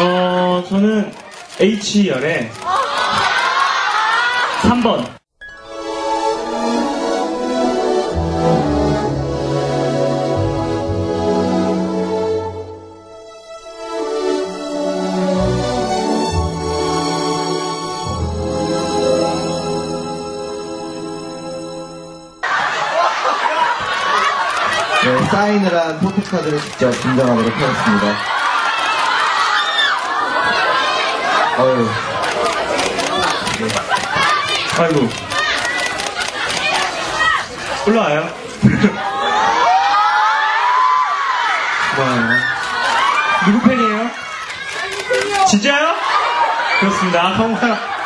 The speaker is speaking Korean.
저는 H열의 3번. 네, 사인을 한 포토카드를 직접 증정하도록 하겠습니다. 어휴. 네. 아이고. 올라와요. 고마워요. 누구 팬이에요? 진짜요? 그렇습니다. 정말.